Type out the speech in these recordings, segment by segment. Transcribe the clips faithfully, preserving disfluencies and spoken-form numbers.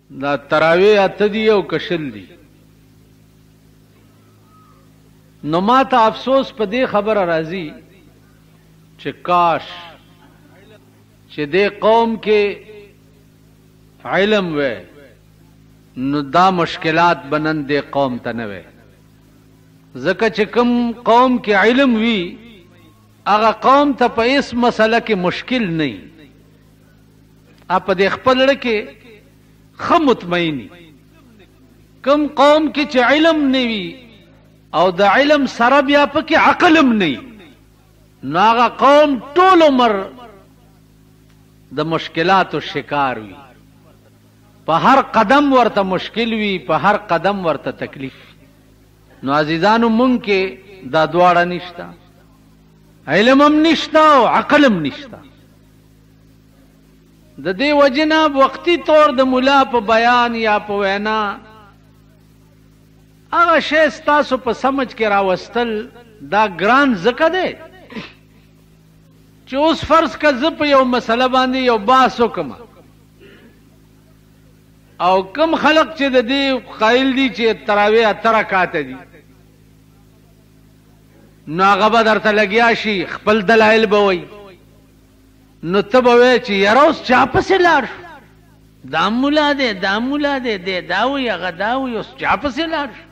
دا تراویح اته دي او کشل دي. نو ما ته افسوس په دې خبره راځي چې کاش چې دې قوم کې علم وې نو دا مشکلات بنن دې قوم ته نه وې. ځکه چې کوم قوم کې علم وي هغه قوم ته په هیڅ مسله کې مشکل نه وي. اپ دې خپل لړ کې خه مطمئني. کوم قوم کې چې علم نه وي او د علم سره بیا پکې عقلم نه وي نو هغه قوم ټول عمر د مشکلاتو شکار وي. په هر قدم ورته مشکل وي، په هر قدم ورته تکلیف. نو عزیزانو مونږ کې دا دواړه نشته، علم هم نشته او عقل هم نشته. د دې وجنه وقتی طور د مولا په بیان یا په وینا هغه شی ستاسو په سمجھ کې راوستل دا ګران ځکه دی چې اوس فرض که زه په یو مسله باندې یو بحث وکړم او کم خلق چې د دې قایل دي چې تراویح اته رکعاته دي نو هغه به درته لګیا شي خپل دلایل به وایي. نو ته به وایې چې یاره اوس چا پسې لاړ شو، دا مولا دی دا مولا دی دی دا وایي هغه دا وایي، اوس چا پسې لاړ شو.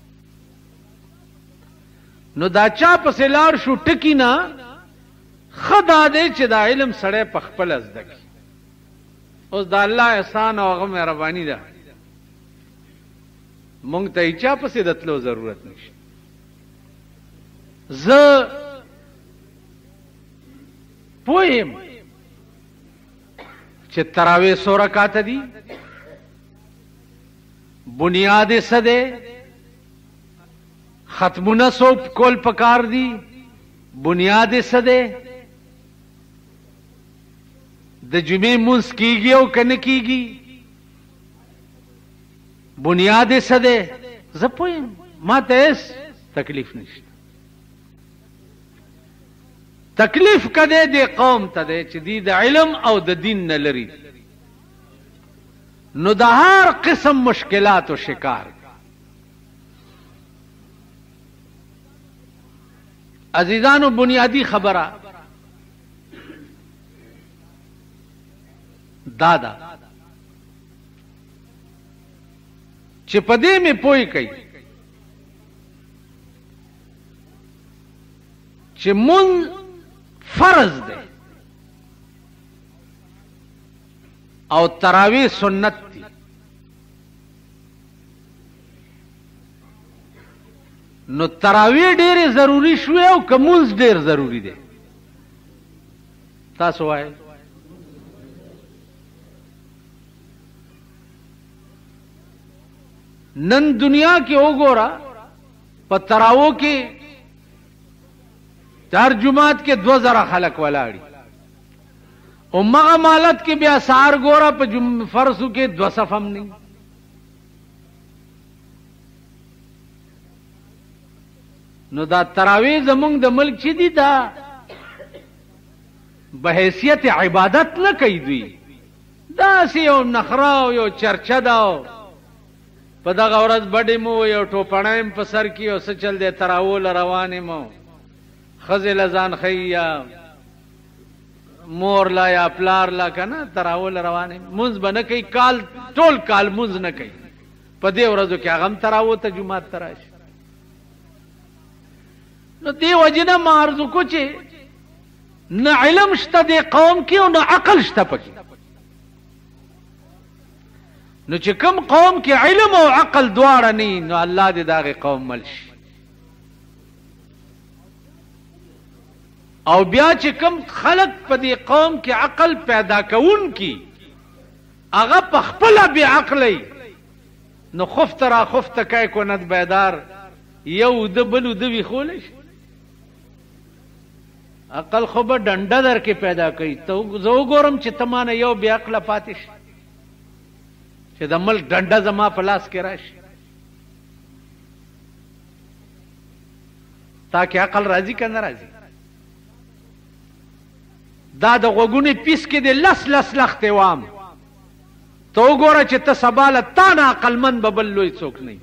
نو دا چا پسې لاړ شو ټکي نه ښه دا دی چې دا علم سړی په خپله زده کړي. اوس دا الله احسان او هغه مهرباني ده، مونږ ته هیچا پسې د تلو ضرورت نشته. زه پوه یم چې تراویح څو رکعاته دي، بنیاد یې څه دی، ختمونه څو کول پکار دي، بنیاد یې څه دی، د جمعې مونځ کیږي او که نه کیږي، بنیاد یې څه دی. زه پوه یم، ما ته هېڅ تکلیف نشته. تکلیف کده دې قوم ته دی چې دی د علم او د دین نه لري، نو د هر قسم مشکلاتو شکار. عزیزانو بنیادی خبره دادا چې په دې مې پوی کوي چې مون فرض دی او تراویح سنت دی. نو تراویح ډېرې ضروري شوې او که مونځ ډېر ضروري دی؟ تاسو وایئ. نن دنیا کې وګوره په تراویح کې چار جماعت کې دو زره خلق ولاړي او مغه مالت کې بیا سار ګوره په فرضو کې دو صف هم نه. نو دا تراویح زمونږ د ملک چې دي دا بحیثیت عبادت نه کوي، دوی داسې یو نخره او یو چرچه ده. په دغه ورځ بډې مو یو ټوپڼی م په سر کې او څه چل دی تراویح له روان یم او ښځې له ځان ښیي یا مور لا یا پلار لا که نه تراویح له روان یم. مونځ به نه کوي، کال ټول کال مونځ نه کوي، په دې ورځو کې هغه هم تراویح ته جومات ته راشي. نو دې وجې نه ما عرض وکړو چې نه علم شته دې قوم کې او نه عقل شته پکې. نو چې کوم قوم کې علم او عقل دواړه نه نو الله دې د هغې قوم مل شي. او بیا چې کوم خلق په دې قوم کې عقل پیدا کون کی هغه په خپله بې عقلی نو خفت را خفت کی کند بیدار، یو ده بل ده ویښولی شي. عقل خو به ډنډه در کې پیدا کوي. ته زه وګورم چې ته مانه یو بې عقله پاتې شي چې د ملک ډنډه زما په لاس کې راشي. تا کې عقل راځي که نه راځي؟ دا د غوږونې پیس کې د لس لس لختې وام تو وګوره چې ته سبا له تا نه عقلمند به بل لوی څوک نه.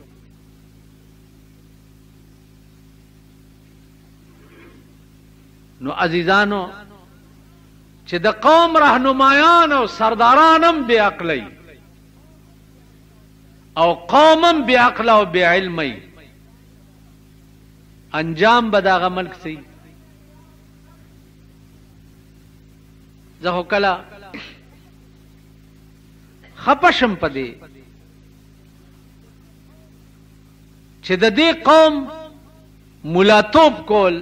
نو عزیزانو چې د قوم رهنمایان او سرداران هم بې عقلی او قوم هم بې عقله او بې علمی، انجام به د هغه ملک صحیح. زه خو کله خپه شم په دې چې د دې قوم ملاتوب کول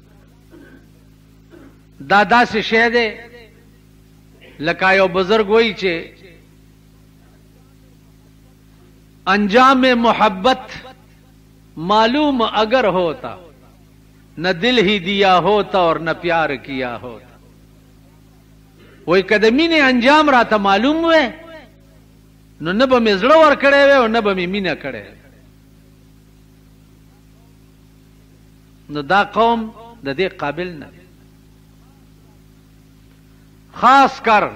دا داسې شی دی لکه یو بزرگ وایي چې انجام محبت معلوم اگر ہوتا نہ دل ہی دیا ہوتا اور نہ پیار کیا ہوتا. وای کده مینه انجام راته معلوم وې نو نه به مې زړه ور کړی وې او نه به مې مینه کړی. نو دا قوم د دې قابل نه، خاص کر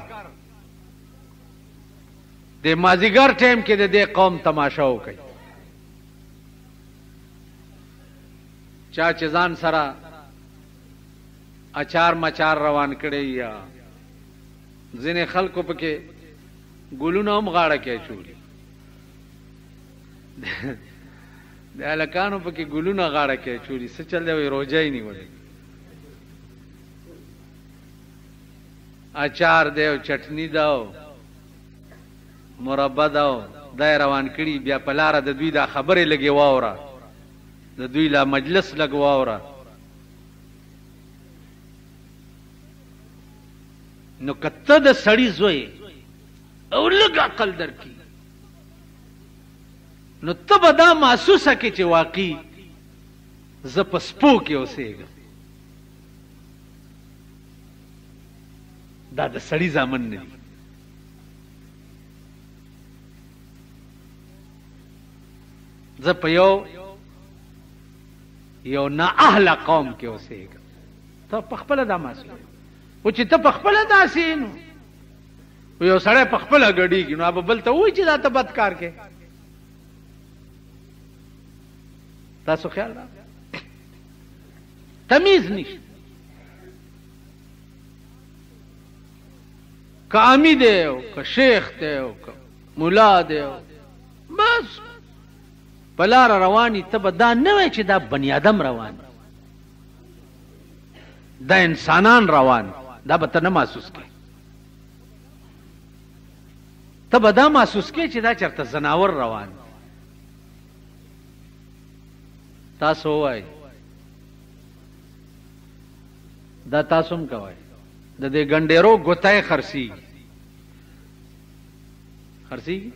د مازیګر ټیم کې د دې قوم تماشا وکړي. چا چې ځان سره اچار مچار روان کړي یا ځینې خلکو پکې ګلونه هم غاړه کې اچولي، د هلکانو پکې ګلونه غاړه کې اچولي. څه چل دی وایي روژه یې نیولې، اچار دی او چټني ده او مربا ده او دا یې روان کړي. بیا په لاره د دوی دا خبرې لګې واوره، د دوی لا مجلس لګ واوره. نو کته د سړی زوی او لږ عقل درکې نو ته به دا محسوسه کې چې واقعي زه په سپو کې اوسېږم. دا د سړي زامن نه دي. زه په یو یو نا اهله قوم کې اوسېږم. ته په خپله دا محسوس و چې ته په خپله داسې نو یو سړی په خپله ګډېږي نو به بل ته وایي چې دا ته بد کار کې. تاسو خیال را تمیز نشته. که امی دی او که شیخ دی او که ملا دی بس په لاره رواني ته به دا نه وایي چې دا بني ادم روان، دا انسانان روان. دا به ته نه محسوس کړې، ته به دا محسوس کړې چې دا چېرته ځناور روان. تاسو ووایئ دا تاسو هم کوئ. د دې ګنډېرو ګوتی خرڅېږي خرڅېږي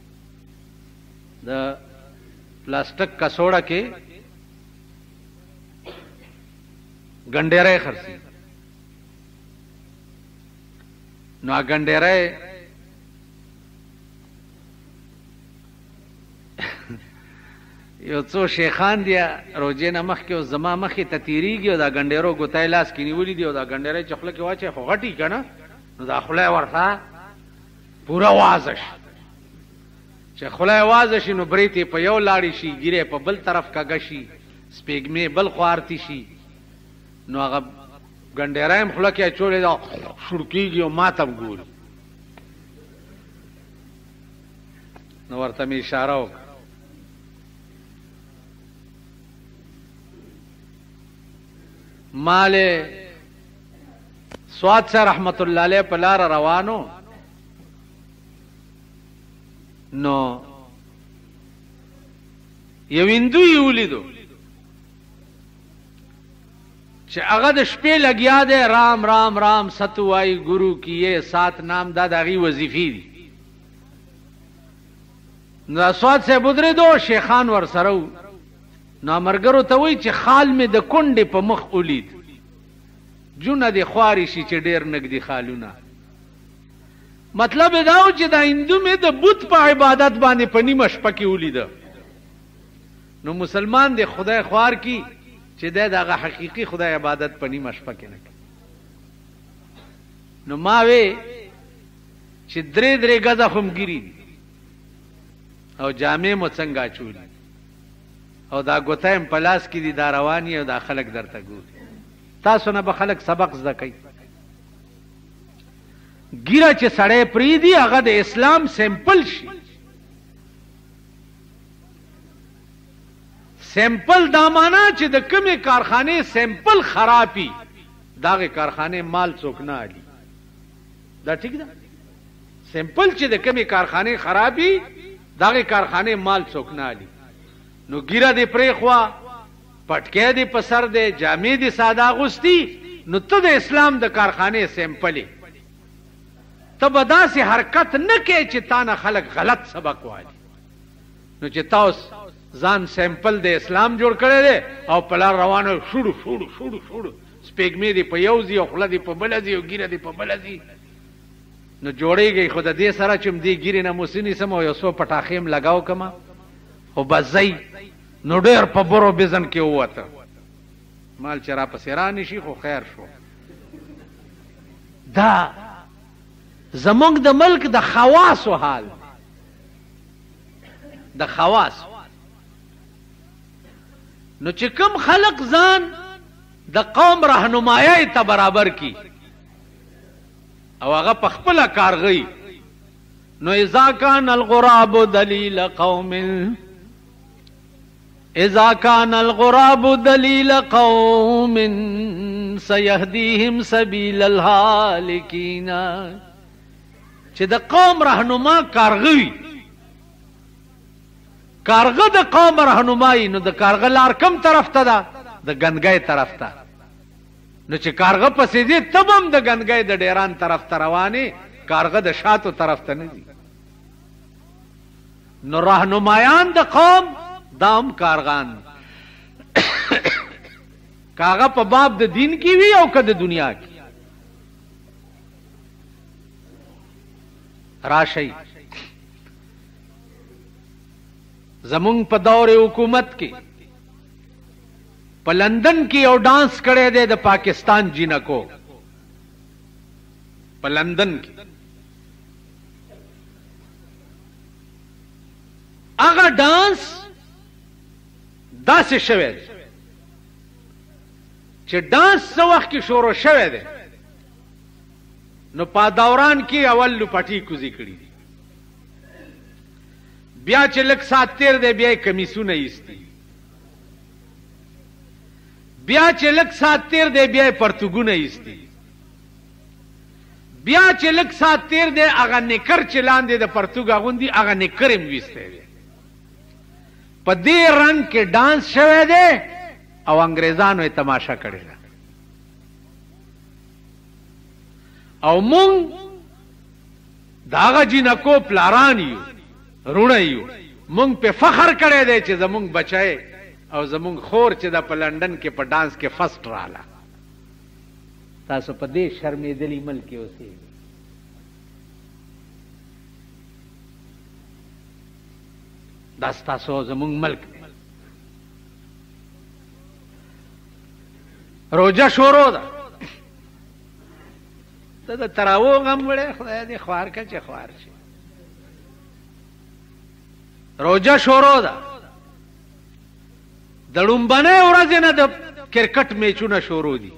د پلاستیک کڅوړه کې ګنډېری خرڅېږي. نو هغه ګنډېری یو څو شیخان دي روژې نه مخکې اوس زما مخې ته تېرېږي او دا ګنډېرو ګوتی لاس کې نیولي دي او دا ګنډېری چې خوله کې واچوي خو غټي که نه نو دا خوله یې ورته پوره وازه شي. چې خوله یې وازه شي نو برېت یې په یو لاړې شي، ګیره په بل طرف کږه شي، سپېږمې بل خوا ارتي شي. نو هغه ګنډېری هم خوله کې اچولی دا شړکېږي او ما ته ګوري. نو ورته مې اشاره وکړه مال سواد سے رحمت اللہ علیہ په لاره روانو نو یو هندو یې ولیدو چې هغه د شپې لګیا دی رام رام رام ستوای ګورو کیے سات نام دا د هغې وظیفې دي. نو سواد صاحب ودرېدو شیخان ورسره وو. نو مرګرو ته وایي چې خال مې د کونډې په مخ ولید، جونه دې خوارې شي چې ډېر نږدې خالونه. مطلب دا و چې دا هندو مې د بت په عبادت باندې په نیمه شپه کې ولیده. نو مسلمان دې خدای خوار کی چې دی د هغه حقیقي خدای عبادت په نیمه شپه کې نه کوي. نو ما وې چې درې درې ګزه خو م ګیري دي او جامې مو څنګه چولی او دا ګوتایم پلاس کې دي دا رواني او دا خلک درته ګوري. تاسو نه به خلک سبق زده کوي. ګیره چې سړی پریدي هغه د اسلام سیمپل شي. سیمپل دا معنا چې د کومې کارخانې سیمپل خرابي داغه کارخانه مال څوک نه علي. دا ٹھیک ده. سیمپل چې د کومې کارخانه خرابي داغه کارخانه مال څوک نه علي. نو ګیره دې پرې خوا پټکې دې پسر دې جامې دې ساده غوستي نو ته د اسلام د کارخانه سیمپلې ته به داسې حرکت نه کې چې تا نه خلک غلط سبق وایي. نو چې تاسو ځان سیمپل د اسلام جوړ کړی دی او په لار روانو شوړو شوړو شوړو شوړو سپېږمې دې په یو ځي او خوله دې په بله ځي او ګیره دې په بله ځي نو جوړېږئ. خو د دې سره چې م دې ګیرې نه موسي نیسم او یو څو پټاخې م لګاو کړم خو بس ځئ نو ډېر په برو بزن کې ووته. مال چې را پسې رانه شي خو خیر شو. دا زمونږ د ملک د خواصو حال د خواص. نو چې کوم خلق ځان د قوم رهنمایي ته برابر کی او هغه په خپله کارغی نو اذا کان الغراب دلیل قوم اذا کان الغراب دلیل قوم سيهديهم سبيل الهالكين. چې د قوم رهنما کارغوي کارغه د قوم رهنمایي نو د کارغه لار کم طرف ته ده د ګنګای طرف ته. نو چې کارغه پسې ځي تب هم د ګنګای د ډیران طرف ته روانې کارغه د شاتو طرف ته نه ځي. نو رهنمایان د قوم دام کارغان کاغه په باب د دین کې وي او که د دنیا کې. راشي زمونږ په دور حکومت کې په لندن کې یو ډانس کړی دی د پاکستان جینکو په لندن کې. هغه ډانس داسې شوی دی چې ډانس څه وخت کې شروع شوی دی نو په دوران کې اول لپټي کوزي کړي دي بیا چې لږ سات تیر دی بیا یې کمیسونه ایستي بیا چې لږ سات تیر دی بیا یې پرتګونه ایستي بیا چې لږ سات تیر دی هغه نکر چې لاندې د پرتګ اغوندي هغه نکر یې ویستی دی. په دې رنګ کې ډانس شوی دی او انګریزانو یې تماشا کړې ده. او مونږ د هغه جینکو پلاران یو رونه یو مونږ په فخر کړی دی چې زمونږ بچی او زمونږ خور چې د په لندن کې په ډانس کې فسټ رااله. تاسو په دې شرمېدلي ملک کې اوسئ. دا ستاسو زمونږ ملک دی. روجه شروع ده ته د تراو غم وړی خدای دې خوار که چې خوار شي. روجه شروع ده د لومبنۍ ورځې نه د کرکټ میچونه شروع دي.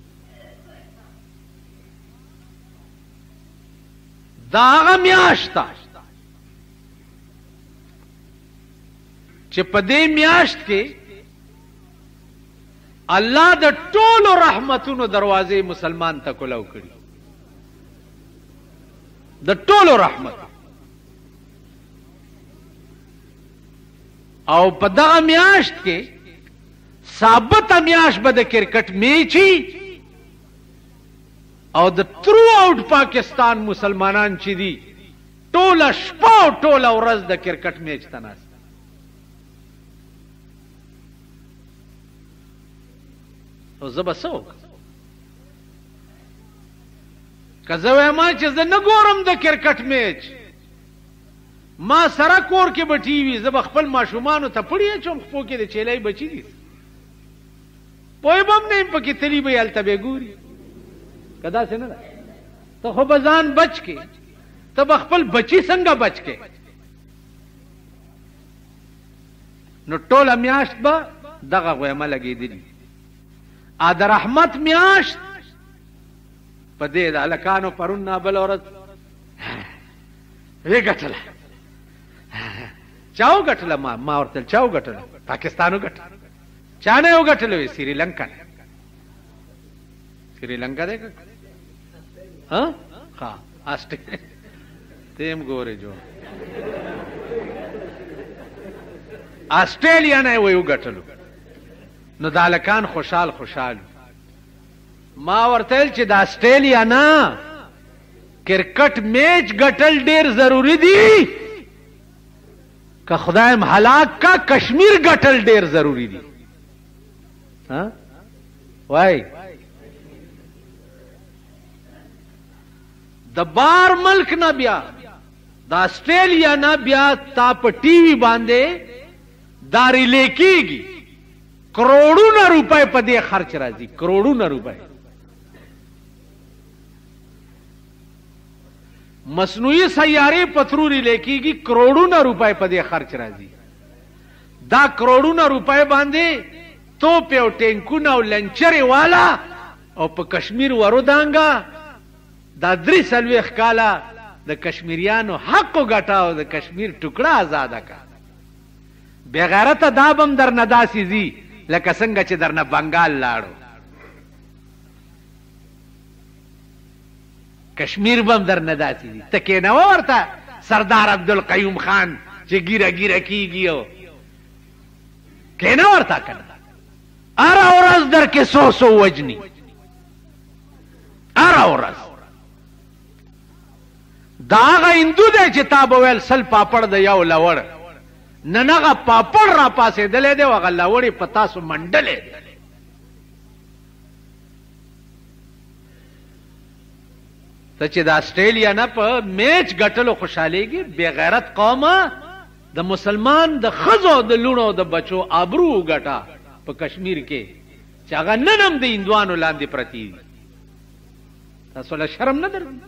دا هغه میاشت ده چې په دې میاشت کې الله د ټولو رحمتونو دروازې مسلمان ته کلو کړي د ټولو رحمت. او په دغه میاشت کې ثابت میاشت به د کرکټ میچي او د ترو آؤٹ پاکستان مسلمانان چې دي ټوله شپه او ټوله ورځ د کرکټ میچ ته ناست. او زه به څه وکړم که زه وایم چې زه نه ګورم د کرکټ میچ ما سره کور کې به ټي وي زه به خپل ماشومانو ته پړی اچوم خپو کې د چیلای بچي دي پوه به هم نه یم پکې تلي به یې هلته به ګوري که داسې نه ده. ته خو به ځان بچ کې ته به خپل بچي څنګه بچ کې نو ټوله میاشت به دغه غویمه لګېدلي. ا د رحمت میاشت په دې د هلکانو پرون نه بله ورځ ویې ګټله. چا وګټله؟ ما ما ورته چا وګټله؟ پاکستان وګټله. چا نه وګټله؟ وی سریلنکا. سریلنکا دی که ها ها آسټریا تیم ګورې جو آسټرالیا نه وی وګټلو. نو د هلکان خوشحال خوشحال. ما ورته ویل چې د آسټرالیا نه کرکټ میچ ګټل ډیر ضروری دی که خدایم هلاک کا کشمیر ګټل ډیر ضروری دی. ها وای د بار ملک نه بیا د آسټرالیا نه بیا تا په ټي وي باندې دا ریلې کېږي. کروڑونه روپے په دې خرچ راځي. کروڑونه روپے مصنوعي سیارې پتروري لیکيږي. کروڑونه روپے په دې خرچ راځي. دا کروڑونه روپے باندې توپ او ټینکونه او لنچرې والا او په کشمیر ورودانګه دا درې څلوېښت کاله د کشمیریانو حق وګټه او د کشمیر ټوکړه آزاده کا. بېغیرته دا به هم درنه داسې ځي لکه څنګه چې درنه بنګال لاړو. کشمیر به هم درنه داسې ځي. ته کېنوه ورته سردار عبدالقیوم خان چې ګیره ګیره کېږي او کېنه ورته که نه هره ورځ در کې څو څو وجني. هره ورځ دا هغه هندو دی چې تا به ویل سل پاپړ د یو لوړ نن هغه پاپړ را پاسېدلی دی او هغه لوړې په تاسو منډلې دی. ته چې د آسټرالیا نه په میچ ګټلو خوشحالېږي. بېغیرت قومه د مسلمان د ښځو د لوڼو د بچو آبرو وګټه په کشمیر کې چې هغه نن هم د هندوانو لاندې پرتې دي. تاسو له شرم نه درځي؟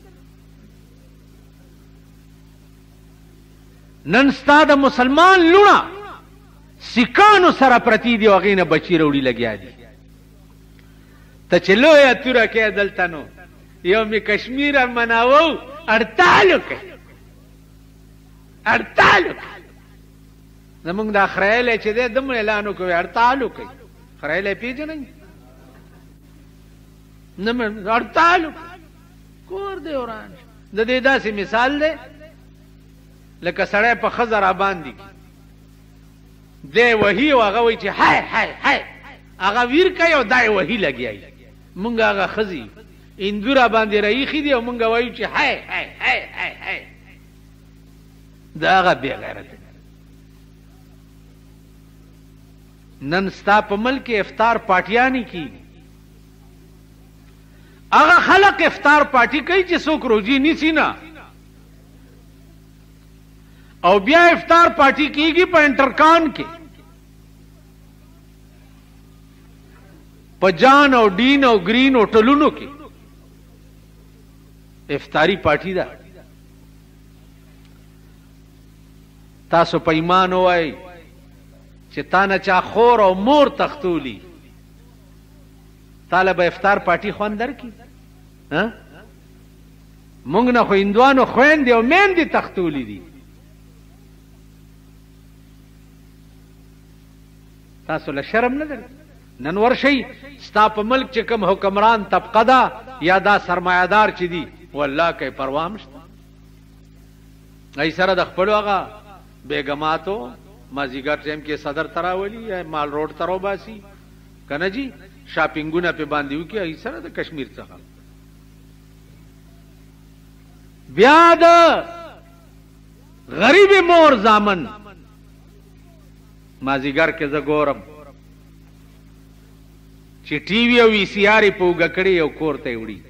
نن ستا د مسلمان لوڼه سیکانو سره پرتی دي او هغې نه بچي راوړي لګیا دي. ته چې لویه توره کې دلته نو یو مې کشمیر مناوو اړتال وکړي. اړتال وکړي. زمونږ دا خریلی چې دی دومره اعلان وکړي اړتال وکړي. خریلی پېژنئ؟ نه مې اړتال وکړي. کور دی وران د دې داسې مثال دی لکه سړی په ښځه را باندې دی وهي او هغه وایي چې هی هی هی هغه ویر کوي او دا یې وهي لګیایي. مونږ هغه ښځې هندو را باندې راایښي دي او مونږ وایو چې هی هی هی هی هی دا هغه بېغیرت. نن ستا په ملک افطار پارټیانې کېږي. هغه خلق افطار پارټي کوي چې څوک روزي نیسي نه او بیا افطار پارٹی کیږي په انټرکان کې په جان او ډین او گرین هوټلونو کې افطاری پارٹی ده. تاسو په ایمان وای چې تا نه چا خور او مور تختولی طالب افطار پارٹی خوان درکې؟ ها مونږ نه خو هندوانو خويندې او میندې تختولی دي. تاسو له شرم نه در نن ورشي ستا په ملک چې کوم حکمران طبقه ده یا دا سرمایه‌دار چې دي والله کوي پروا مشته. ای سره د خپلو هغه بیګماتو مازیګر ټیم کې صدر تراولي یا مال روډ ترو باسي که نه جي شاپینګونه پې باندې وکړي. ای سره د کشمیر څخه بیا د غریب مور زامن مازیګر کې زه ګورم چې ټي وي او وي سي آر یې په اوږه کړي او کور ته یې وړي.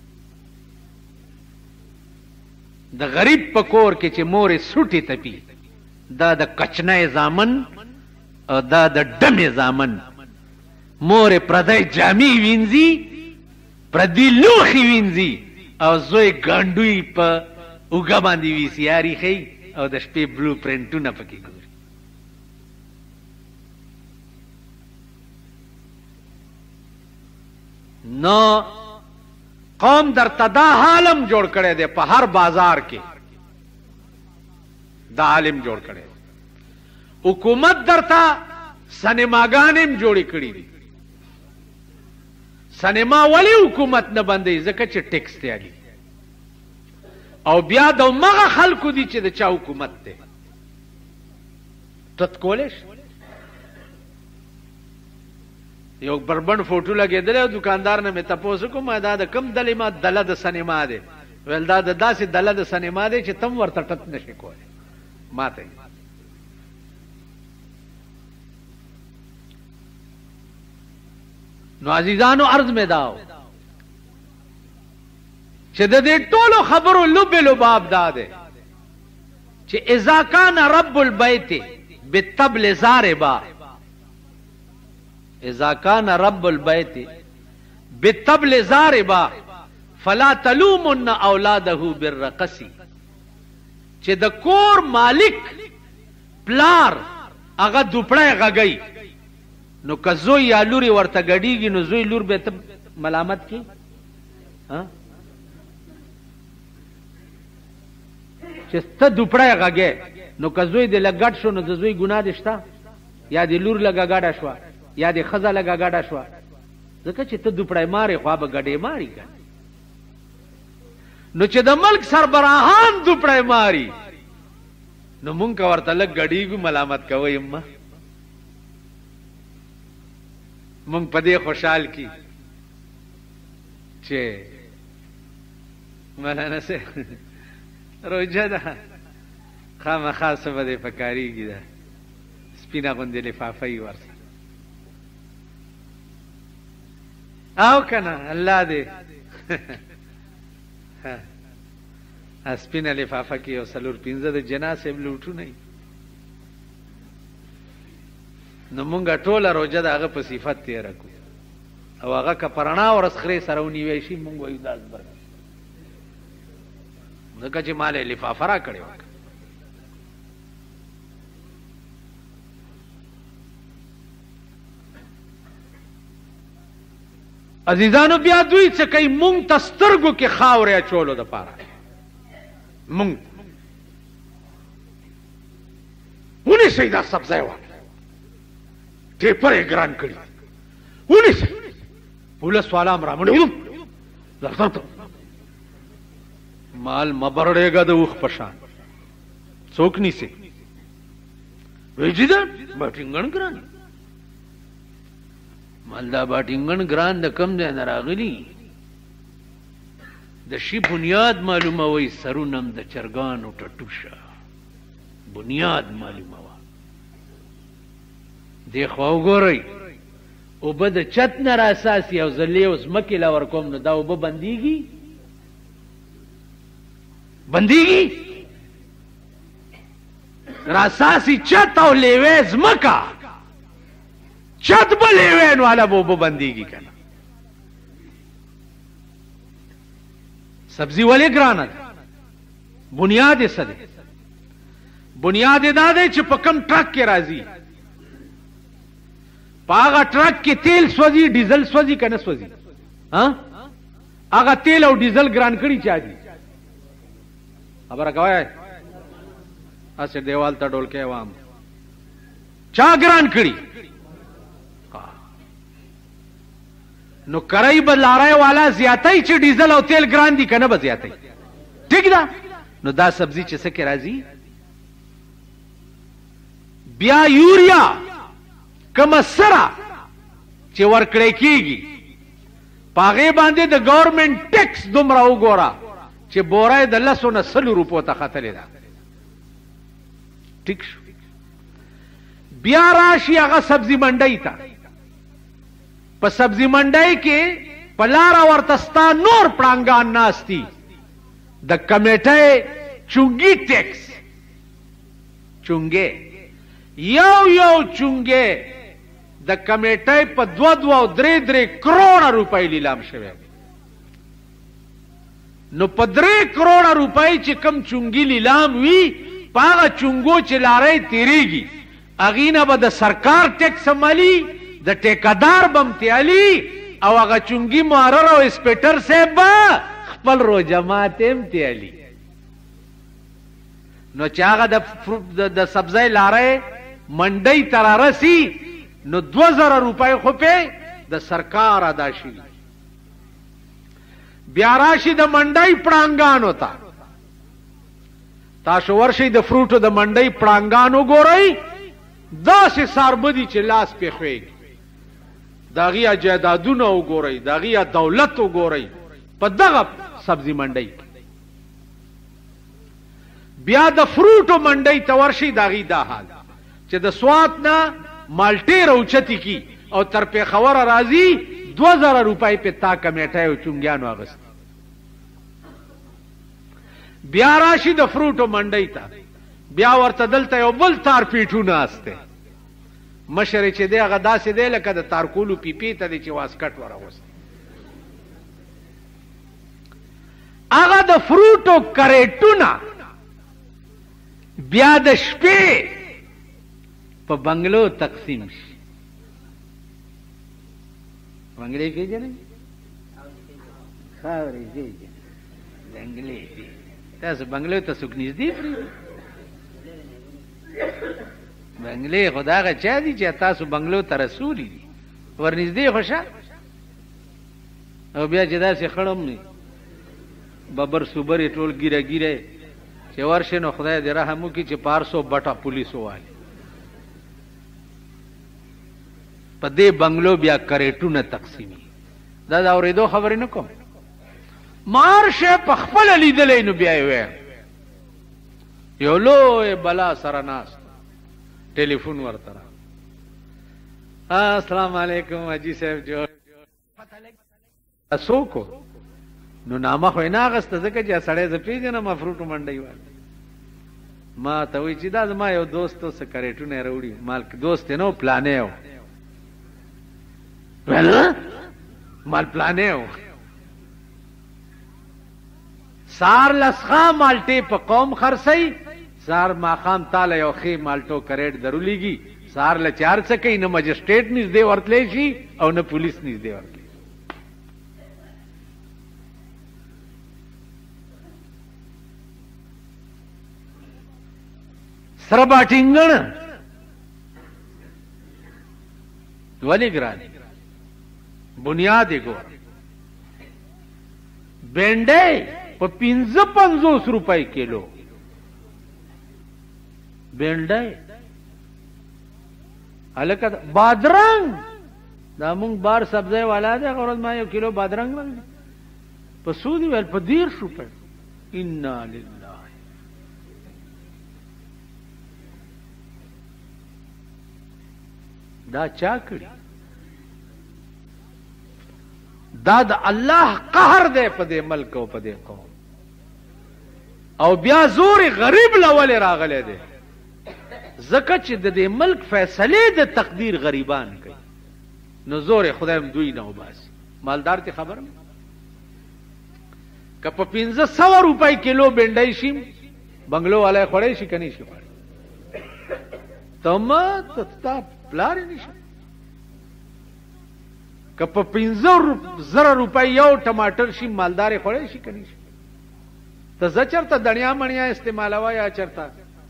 د غریب په کور کې چې مور یې سوټې تپي دا د کچنی زامن او دا د ډمې زامن. مور یې پردی جامې وینځي پردي لوښي وینځي او زوی ګانډوی په اوږه باندې وي سي آر یې ښیي او د شپې بلو پرنټونه پکې ګوري. نو قوم در تدا عالم جوړ کړي دي په هر بازار کې دا عالم جوړ کړي حکومت درته سینماګانې جوړې کړې دي سینما ولی حکومت نه بندي ځکه چې ټیکس تیالي او بیا د مغه خلکو دي چې د چا حکومت ده تت کولش یو بربند فوټو لګېدل او دکاندار نه مې تاسو کوم دا د کم دلې ما دله د سینما ده ول دا د داسې دله د سینما ده چې تم ورته ټت نشي کولی ماته نو عزیزانو عرض میں داو چې د دې ټولو خبرو لب لباب داده چې اذا کان رب البیت بالطبل زاربا اذا کان رب البیت بالطبل زاربا فلا تلومن اولاده بالرقص چې د کور مالک پلار هغه دوپړی غږی نو که زوی یا لوري ورته ګډیږي نو زوی لور به ته ملامت کی ها چې ته دوپړی غږی نو که زوی دې لګډ شو نو د زوی ګناه دې شته یا دې لور لګه ګډه شوه یا دې ښځه لګه ګډه شوه ځکه چې ته دوپړی مارې خوا به ګډې ماري که نو چې د ملک سربراهان دوپړی ماري نو مونږ که ورته لږ ګډیږو ملامت کوئ امه مونږ په دې خوشحال کی چې مولانا سے روجه ده خامخا څه به دې پکارېږي ده سپینه غوندې لفافه یې ورسره او که نه الله دې سپینه لفافه کې یو څلور پنځه د جنا صاحب لوټونه یي نو مونږه ټوله روجه د هغه په صفت تېره کړو او هغه که په رڼا ورځ خرې سره ونیوی شي مونږ وایو دا زبر ځکه چې ما له لفافه را کړې وه عزیزانو بیا دوی څه کوي مونږ ته سترګو کې خاورې اچولو دپاره مونږ ونیسئ دا سبزی وه ټیپر یې ګران کړي ونیسئ پولیس والا هم رامنډ مال مبرړېږه د اوښ په شان څوک نیسي وایي دا باټینګن ګران مال دا باټینګن ګران د کم ځای نه راغلي د شي بنیاد معلوموئ سرونم د چرګانو ټټوشه بنیاد معلوموه دی خوا وګورئ اوبه د چت نه راساسي او زه لیو ځمکې له ورکوم نو دا اوبه بندېږي بندېږي راساسي چت او لیوې ځمکه چت به لیوې نو هله به اوبه بندېږي که نه سبزي ولې ګرانه ده بنیاد یې څه دی بنیاد یې دا دی چې په کم ټرک کې راځي په هغه ټرک کې تیل سوځي ډیزل سوځي که نه سوځي هغه تیل او ډیزل ګران کړي چا دي خبره کوئ هسې دیوال ته ډولکی وام چا ګران کړي نو کرای به لارای والا زیاتای چې ډیزل او تیل ګران دي که نه به زیاتای ټیک ده نو دا سبزي چې څه کې راځي بیا یوریا کمه سره چې ورکړی کېږي په هغې باندې د ګورمنټ ټیکس دومره وګوره چې بوره یې د لسو نه سلو روپو ته ختلې ده ټیک شو بیا راشي هغه سبزي منډۍ ته په سبزي منډۍ کې په لاره ورته ستا نور پړانګان ناستي د کمیټۍ چونګي ټیکس چونګې یو یو چونګې د کمیټۍ په دوه دوه او درې درې کروڑه روپۍ لیلام شوی نو په درې کروڑه روپۍ چې کم چونګي لیلام وي په هغه چونګو چې لارۍ تېرېږي هغې نه به د سرکار ټیکس مالي د ټیکهدار بم تیالي او هغه چونګي محرر او سپیټر صاحب خپل رو جماعت هم تیالي نو چې هغه د د سبزی لارې منډۍ تر رسی نو دو زره روپۍ خو په د سرکار ادا شي بیا راشي د منډۍ پړانګانو ته تاسو ورشي د فروټو د منډۍ پړانګانو ګورئ داسې ساربدي چې لاس پې خوېږي د هغې جایدادونه وګورئ د هغې دولت وګورئ په دغه سبزي منډۍ بیا د فروټو منډۍ ته ورشي د هغې دا حال چې د سوات نه مالټې راوچتې کی او تر پېښوره راځي دوه زره روپۍ پې تا کمیټۍ او چونګیانو اخیستې بیا راشي د فروټو منډۍ ته بیا ورته دلته یو بل تار پیټو ناسته مشر چې دی هغه داسې دی لکه د تارکولو پیپې ته دی چې واسکټ وراغوستی هغه د فروټو کریټونه بیا د شپې په بنگلو تقسیم شي بنگلې پیژنئ خاورې پیژنئ بنگلې تاسو بنگلو ته څوک نږدې پرېږدي بنگلې خو د هغه چا دي چې تاسو بنگلو ته رسولي دي ورنږدې خو شه او بیا چې داسې خړم نه ببر صوبر یې ټول ګیره ګیره چې ورشي نو خدای دې رحم وکړي چې پارسو بټه پولیسو والي په دې بنگلو بیا کریټونه تقسیمي دا د اورېدو خبرې نه کوم مارشه په خپله لیدلی نو بیا یې ویم یو لوی بلا سره ناست ټلیفون ورته را السلام علیکم حاجي صاحب جوړ څوک نو نامه خو یې نه اخېسته ځکه چې سړی زه پېژنم فروټو منډۍ والا ما ته وایي چې دا زما یو دوست و څه کریټونه یې راوړي مال دوست یې نه و پلانې و مال پلانې و سار لسخا مالټې په قوم خرڅئ سار ماښام تاله یو ښې مالټو کریټ درولیږي سار له چار څه کوي نه مجسټریټ نږدې ورتلی شي او نه پولیس نږدې ورتلی سره باټینګن ولې ګران بنیاد یې ګور بینډۍ په پنځه پنځوس روپۍ کیلو بینډۍ هلکه بادرنګ دا مونږ بار سبزی والا دی هغه ورځ ما یو کیلو بادرنګ راغلی په څو دي ویل په دېرش روپۍ انا لله دا چا کړي دا د الله قهر دی په دې ملک او په دې قوم او بیا زور غریب لولې راغلی دی ځکه چې د دې ملک فیصلې د تقدیر غریبان کوي نو زور خدای هم دوی نه وباسي مالدار ته خبر نه که په پنځه سوه روپۍ کیلو بینډۍ شي بنګلو والا خوړی شي که نه شي خوړی ته ما ته ستا پلار یې نه شي که په پنځه زره روپۍ یو ټماټر شي مالدار یې خوړی شي که نه شي ته زه چېرته دڼیا مڼیا استعمالوه یا چېرته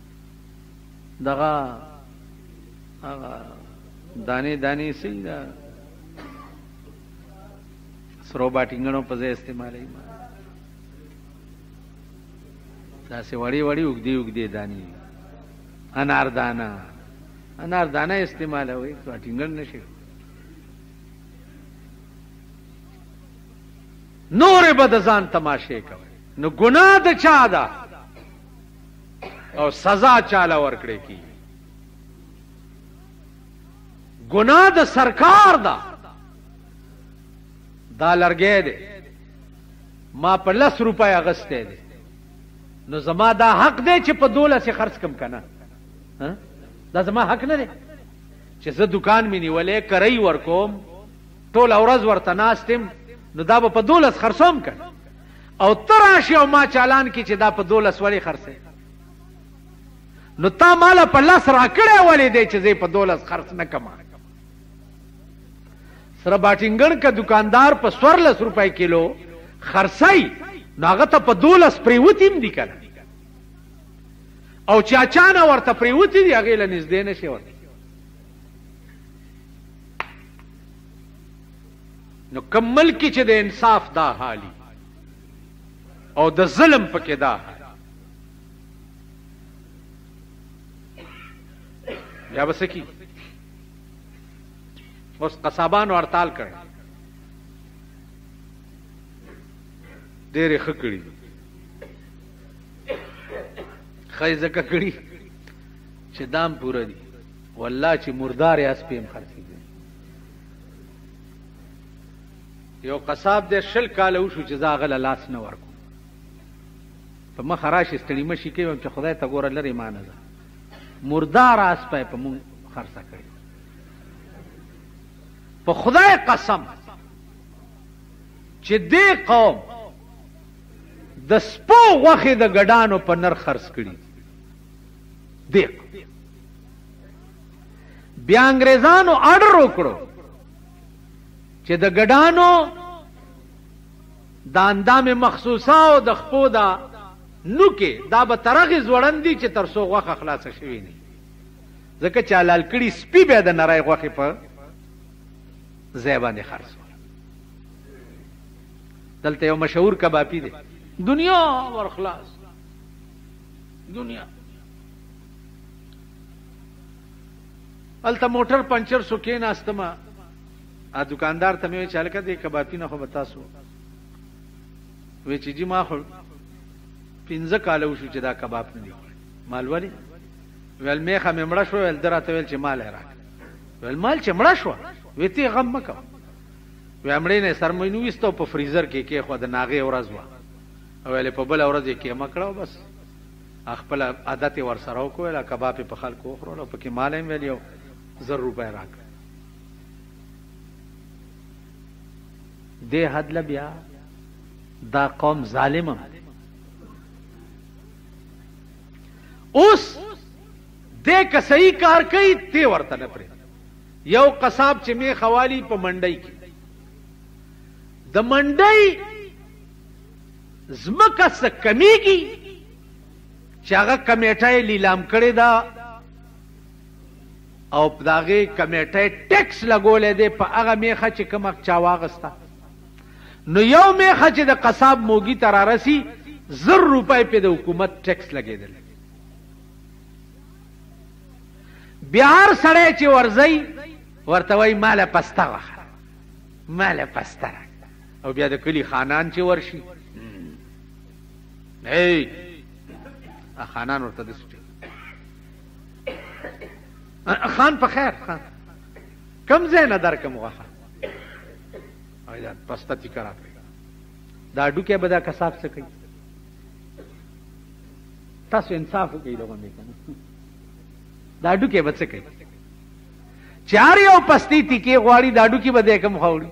دغه هغه دانې دانې څه دا سرو باټینګنو په ځای استعمالوي داسې وړې وړې اوږدې اوږدې دانې انار دانه انار دانه استعمالوي باټینګن نه شي نورې به د ځان تماشې کوي نو ګناه د چا ده او سزا چاله ورکړې کی ګناه د سرکار ده دا لرګی دی ما په لس روپۍ اغستی دی نو زما دا حق دی چې په دولس یې خرڅ کم که نه دا زما حق نه دی چې زه دکان مې نیولی کرۍ ورکوم ټوله ورځ ورته ناست یم نو دا به په دولس خرڅوم که او ته راشي او ما چالان کې چې دا په دولس ولې خرڅوې نو تا مالا په لس راکړی ولې دی چې زه په دولس خرڅ نه کما سره باټینګن کا دکاندار په سورلس روپۍ کیلو خرڅای ناغه ته په دولس پریوتیم دي کنه او چا چانه ورته پریوتی دی هغه له نږدې نشي ورته نو کمل کی چې د انصاف دا حالي او د ظلم پکې دا یا بس کی اوس قصابانو هړتال کړ ډېرې ښه کړي خی زکه کړي چې دام پوره دي والله چې مردار یا سپیم خرڅېږي یو قصاب دې شل کاله وشو چې زه هغه له لاس نه ورکړم په مخه راشي ستړي مشي کوي چې خدای ته ګوره لرې مانه ده مردار آس پی په مونږ خرڅه کړي په خدای قسم چې دې قوم د سپو غوښې د ګډانو په نر خرڅ کړي دیک بیا انګریزانو آرډر وکړو چې د ګډانو د اندام مخصوصه او د خپو دا نوکې دا به ترغې ځوړندي چې تر څو غوښه خلاصه شوي نه ځکه چې حلال کړي سپي بیا د نری غوښې په ځای باندې خرڅ دلته یو مشهور کبابي دی دنیا ورخلاص دنیا الته موټر پنچر سو کې ناستما ا دکاندار ته مې چل کړه دې کبابي نه خو بتاسو وې چې جی ما خو پنځه کال وشو چې دا کباب نه دی مال ولی ول میخه مې مړ شو ول درته ویل چې مال راک ول مال چې مړ شو وې ته غم مکو و امړې نه سرمنو وستو په فریزر کې کې خو د ناغه ورځ وا اوله په بل ورځ کې مکړو بس خپل عادت ور سره وکول کباب په خلکو خورلو په کې مال هم ویلو زر روپے راک دې حد لبیا دا قوم ظالم اوس دې که صحیح کار کوي تی ورته نه پرې یو قصاب چې می خوالی په منډي کې د منډي زمکه څه کمیږي چې هغه کمیټه لیلام کړی دا او داغه کمیټه ټیکس لګولې دی په هغه میخه چې کوم چا واغستا نو یو میخه چې د قصاب موګي ترارسي زر روپۍ په د حکومت ټیکس لګیدل بهار سړی چې ورځي ورته وای مال پستا واخه مال پستا او بیا د کلی خانان چې ورشي ای خانان ورته دسته خان په خیر خان کم ځای نه درکم واخه دا پستا تی کرا دا ډوکه بدا کساب څه کوي تاسو انصاف کوي دغه نه کنه دا ډوکه به څه کوي چار یو پستی تی کې غواړي دا ډوکه به کم خوري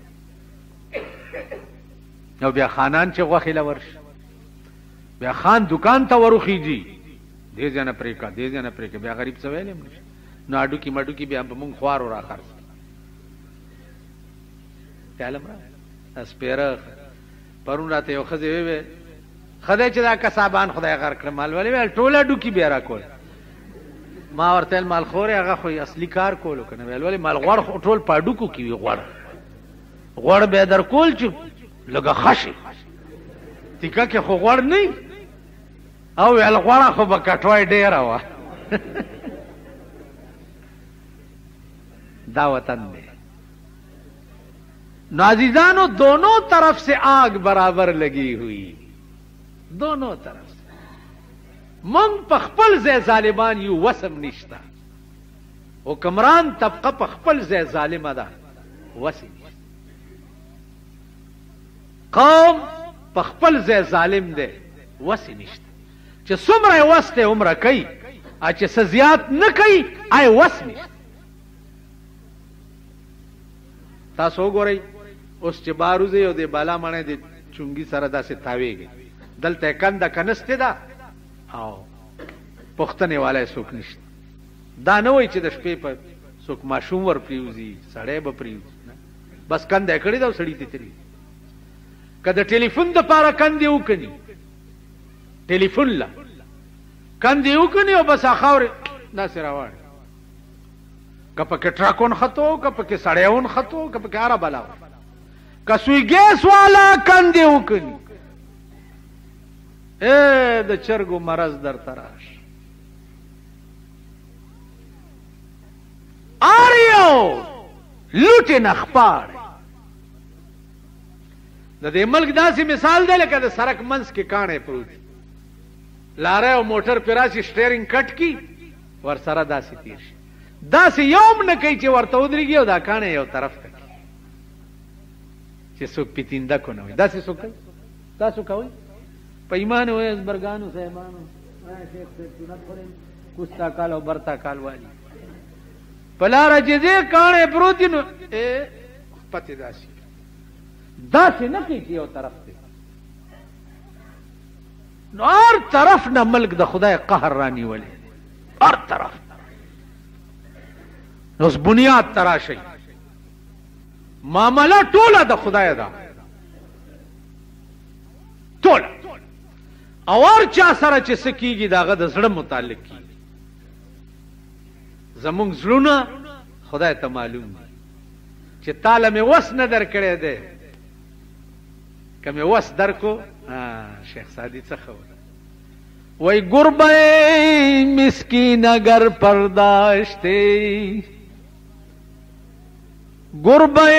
نو بیا خانان چې غوخه لورش بیا خان دکان ته وروخیږي دې ځنه پریکا دې ځنه پریکا بیا غریب څه ویلم نو اډو کی مډو کی بیا په مونږ خوار ورا خرڅ تعلم را اسپیره پرون راته یو خزه وی خدای چې دا کسابان خدای غر کړ مال ولی ول ټوله ډو کی بیا را کول ما ورته مال خور هغه خو اصلي کار کولو کنه ویل ولی مال غوړ ټول پاډو کو کی غوړ غوړ به در کول چې لګه خشي تیکا کې خو غوړ نه او ول غوړه خو به کټوي ډیر وا دا وطن دی نازیزانو دونوں طرف سے آگ برابر لگی ہوئی دونوں طرف سے منگ پخپل زی ظالمان یو وسم نشتا حکمران طبقه پخپل زی ظالم دا وسم قوم پخپل زی ظالم دے وسی نشتا چه سمر وسط عمر کئی اچه سزیات نکئی آئے وس نشتا تاسو وګورئ اوس چې باروزه او د بالا معنی د چونګي سره داسې تاویږي دلته کنده کنسته ده او پښتنې والے څوک نشته دا نه وای چې د شپې په څوک ماشوم ور پریوزي سړی به پریوزي بس کنده کړی دا سړی تیری کده ټلیفون د پاره کندې وکني ټلیفون لا کندې وکني او بس اخاور دا سراوړ کپکه ټراکون خطو کپکه سړیون خطو کپکه اره بلا کسوی ګیس والا کندې وکني اے د چرګو مرز در تراش آریو لوټه نخپار د دې ملک داسې مثال دی لکه د سرک منځ کې کاڼې پروت لاره او موټر پیراسي سټیرینګ کټ کی ور سره داسې تیر شي داسې یوم نه کوي چې ورته ودرېږي او دا کاڼې یو طرف ته چې څوک پیتینده کو نه وي داسې څوک کوي تاسو کوئ په ایمان وایي ازبرګانو صاحبانو شیخ صاحب سنت خورئ کوستا کال او برتا کال والی په لاره چې دې کاڼې پروت دي نو پتې داسې داسې نه کوي چې یو طرف ته نو هر طرف نه ملک د خدای قهر رانیولې هر طرف نو اوس بنیاد تراشئ معامله ټوله د خدای ده ټوله او هر چا سره چې څه کېږي د هغه د زړه متعلق کېږي زمونږ زړونه خدای ته معلوم دي چې تاله مې وس نه در کړی دی که مې وس در کو شیخ سعدی څه خبره وای گربه مسکین اگر پرداشته گربه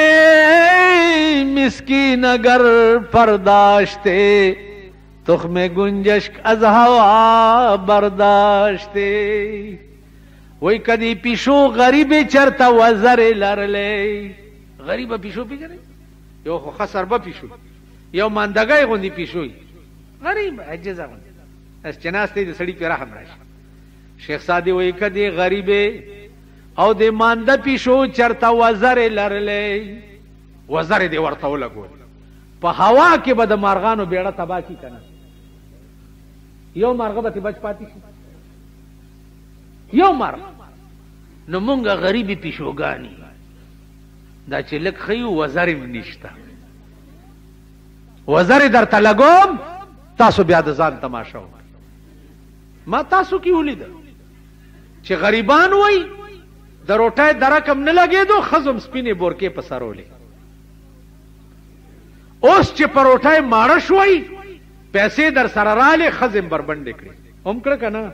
مسکین اگر پرداشته تخم گنجشک از هوا برداشته وای کدی پیشو غریب چرتا وزر لرلی غریب پیشو پیژنې یو خو خسر به پیشو یو ماندګای غوندي پیشوي غریب عجزه غوندي اس چناسته دې سړی په رحم راشي شیخ سعدی وای کدی غریب او دې مانده پیشو چرتا وزر لرلی وزر دې ورته ولګول په هوا کې به د مارغانو بیړه تبا کی کنه یو مارغه به بچ پاتې شي یو مارغ نو مونږه غریبي پیشوګانی دا چې لک خيو وزر نشته وزر درته لګوم تاسو بیا د ځان تماشا ما تاسو کې ولید چې غریبان وای د روټای درکم نه لګېدو خزم سپینې بورکې په سرولې اوس چې پروټای ماړه شوي پیسې در سره رااله خزم بربند کړې هم کړ کنه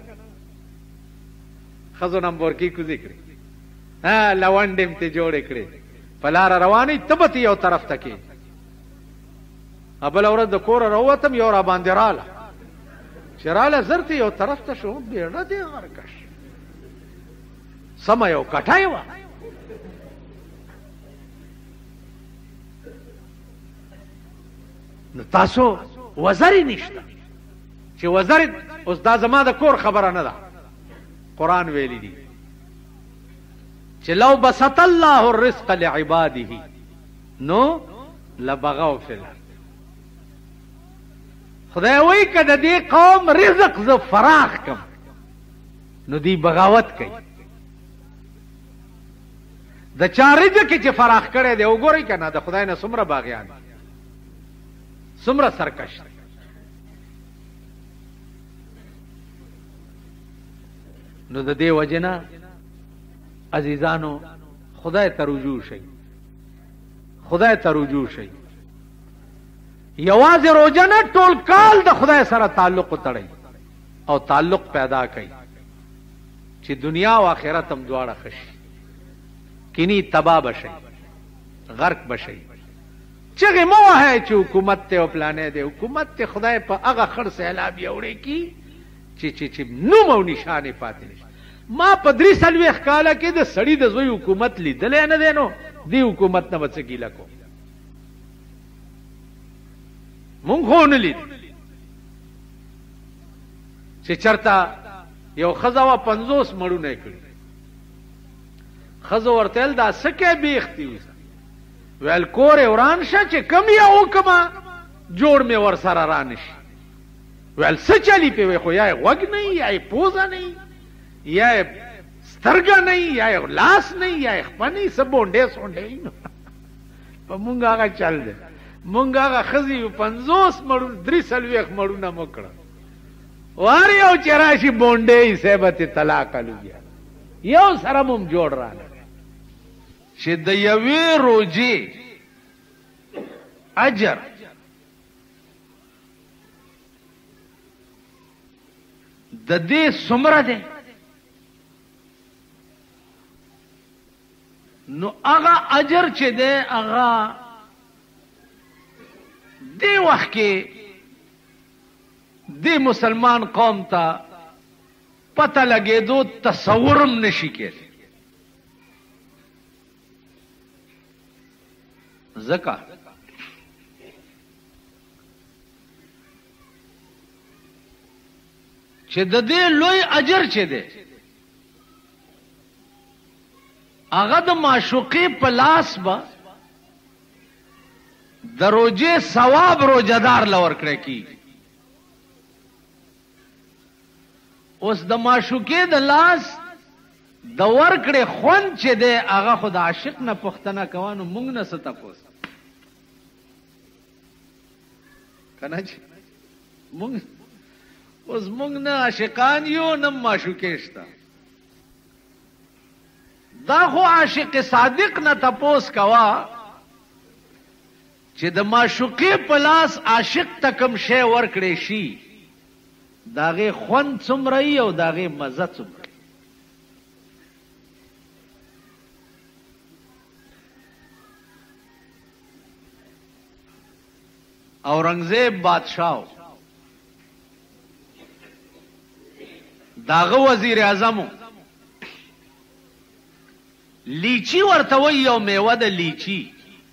خزو نم بورکې کوزي کړې ها لوانډم ته جوړ کړې پلار رواني تبت یو طرف ته کې ابل اورد د کور راوتم یو را باندې رااله شراله زرت یو طرف ته شو بیړه دې غرکش سم یو کټای و نو تاسو وزر نشته چې وزر اوس دا زما د کور خبره نه ده قران ویلی دي چې لو بسط الله الرزق لعباده نو لبغوا فی الارض خدای وای کده دې قوم رزق ز فراخ کم نو دی بغاوت کوي د چا رزق چې فراخ کړي دی وګورئ کنه د خدای نه څومره باغیان څومره سرکش نو د دې وجنه عزیزانو خدای ته رجوع شي خدای ته رجوع شي یوازې روزه نه ټول کال د خدای سره تعلق تړئ او تعلق پیدا کړئ چې دنیا او آخرت هم دواړه خشي کینی تباہ بشي غرق بشي چغه مو وه چې حکومت ته او پلانې دی حکومت ته خدای په هغه خر سیلاب یوړي کی چې چې چې نو مو نشانه پاتې نشي ما په درې سلويخ کاله کې د سړی د زوی حکومت لیدل نه دینو دی حکومت نه بچ کیلا کو مونږ خو نه لید چې چرتا یو خزاوه پنځوس مړونه کړی خزو ورتل دا سکه بیختی وس ویل کور وران شه چې کم یو کما جوړ می ور سره رانش ویل څه چلی په خو یا وګ نه یا پوزا نه یا سترګا نه یا لاس نه یا خپنی سبونډه سونډه په مونږ هغه چل دی مونږ هغه ښځې یو پنځوس مړو درې څلوېښت مړونه مو کړه وار یو چې راشي بونډۍ صاحب ته طلاق الو بیا یو سره مم جوړ راغی چې د یوې روجې اجر د دې څومره دی نو هغه اجر چې دی هغه دې وخت کې دې مسلمان قوم ته پته لګېدو تصورم نشي کېدی ځکه چې د دې لوی اجر چې دی هغه د معشوقې په لاس به د روجې ثواب روجهدار له ورکړی کېږي اوس د معشوقې د لاس د ورکړې خوند چې دی هغه خو د عاشق نه پوښتنه کوه نو موږ نه څه تپوس که نه چې موږ اوس موږ نه عاشقان یو نه معشوقې شته دا خو عاشق صادق نه تپوس کوه چې د معشوقې په لاس عاشق ته کوم شی ورکړی شي د هغې خوند څومره وي او د هغې مزه څومره اورنګزیب بادشاہ داغه وزیر اعظم لیچی ورته وی یو میوه د لیچی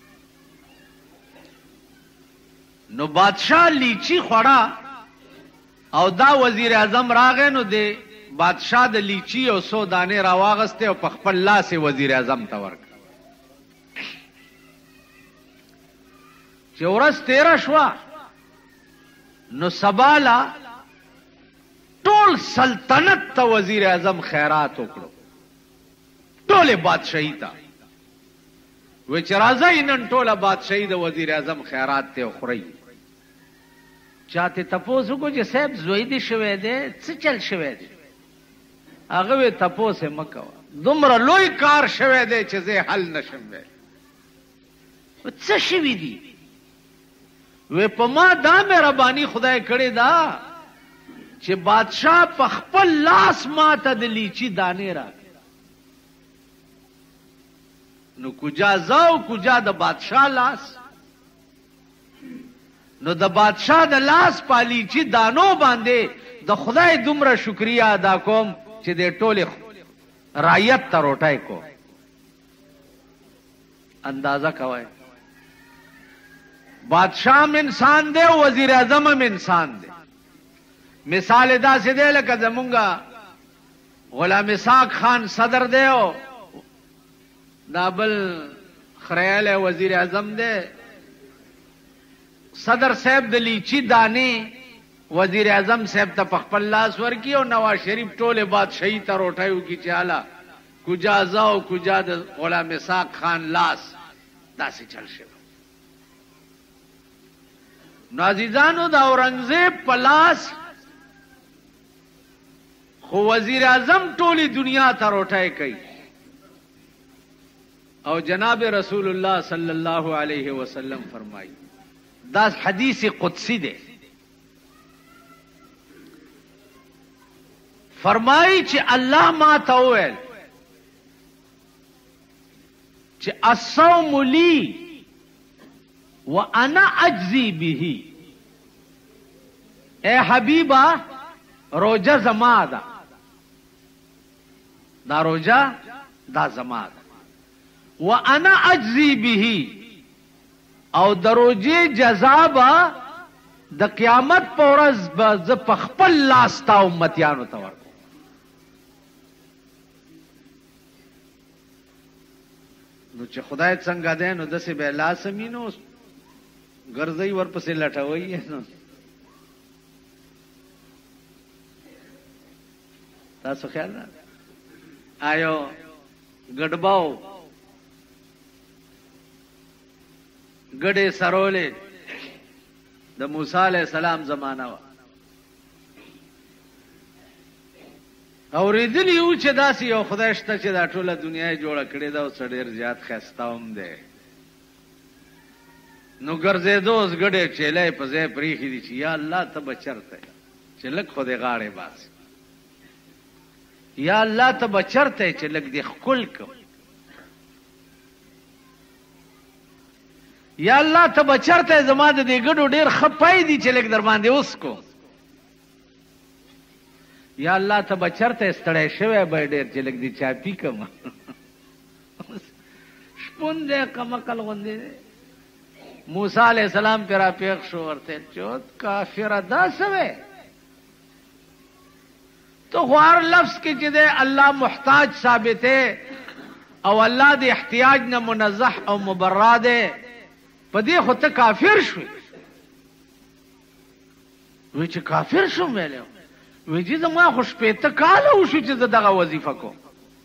نو بادشاہ لیچی خوړه او دا وزیر اعظم راغی نو د بادشاہ د لیچی او سو دانې راواغسته او په خپل لاس وزیر اعظم ته ورکړه چې ورځ تیره شوه نو سباله ټول سلطنت ته وزیر اعظم خیرات وکړو ټولې بادشاہي ته وی چې راځئ نن ټوله بادشاہي د وزیر اعظم خیرات ته وخورئ چاته تپوس وکړو چې صاحب زوی دې شوی دی څه چل شوی دی هغه وی تپوس یې مه کوه دومره لوی کار شوی دی چې زه حل نشم وی څه شوي دي وی په ما دا مهرباني خدای کړې ده چې بادشاہ په خپل لاس ما ته د لیچي دانې راکړې نو کجا زاو کجا د بادشاہ لاس نو د بادشاہ د لاس په لیچي دانو باندې د خدای دومره شکریا ادا کوم چې د ټولې رعیت ته روټۍ کو اندازه کوئ بادشاہ هم انسان دی او وزیر اعظم هم انسان دی مثال داسې دی لکه زمونږ غلام اسحاق خان صدر دی او دا بل خریال وزیر اعظم دی صدر صاحب د لیچی دانې وزیر اعظم صاحب ته په خپل لاس ورکي او نواز شریف ټولې بادشاہي ته روټۍ وکړي چې هله کجا زاو کجا د غلام اسحاق خان لاس داسې چل شوی نو عزیزانو د اورنګزیب په لاس خو وزیر اعظم ټولی دنیا ته روټۍ کوي او جناب رسول الله صلی الله علیه وسلم فرمایي دا حدیث قدسی دی فرمایي چې الله ما ته وویل چې الصوم لی وانا اجزی به اے حبیبا روجہ زما دا دا روجہ دا زما دا وانا اجزی به او د روجې جزا به د قیامت په ورځ به زه په خپل لاس تا امتیانو ته ورکوم نو چې خدای څنګه دی نو داسې به لاس مینو ګرځئ ورپسې لټوئ نو تاسو خیال نه آیو ګډباو ګډې سرولې د موسی علیہ السلام زمانہ وا اورېدلی یو چې داسې یو خدای شته چې دا ټوله دنیا یې جوړه کړې ده او څه ډېر زیات ښایسته هم دی نو ګرځېدو اوس ګډې چیلۍ په ځای پرېښي دي چې یا الله ته به چرته چې لږ خو دې غاړې باسي یا الله ته به چرته چې لږ دې ښکل کړم یا الله ته به چرته زما د دې ګډو ډېر ښه پای دي چې لږ در باندې اوس کو یا الله ته به چرته ستړی شوی به ډېر چې لږ دې چاپي کړم شپون دی کمقل غوندې دی موسی علیہ السلام پہ را پیغ شو ورته چوت کافر دا سوے تو غوار لفظ کی جدے اللہ محتاج ثابت ہے او اللہ دے احتیاج نہ منزح او مبرہ دے پدی خود کافر شوی وی چه کافر شو میلیو وی جی زما خوش پیتا کالا شو چه دغا وظیفہ کو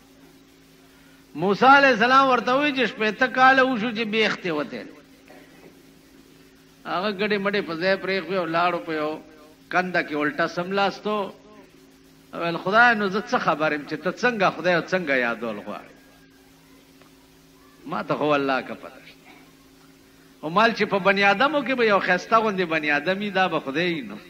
موسی علیہ السلام ورته وی چې شپېته کاله وشو چې بیخته وته هغه ګډې مډې په ځای پرېښوي او لاړو په یو کنده کې الټا سملاستو ویل خدای نو زه څه خبر یم چې ته څنګه خدای او څنګه یادول غواړې ما ته خو الله که پته شته او مال چې په بني ادمو کې به یو ښایسته غوندې بني ادمي دا به خدای نو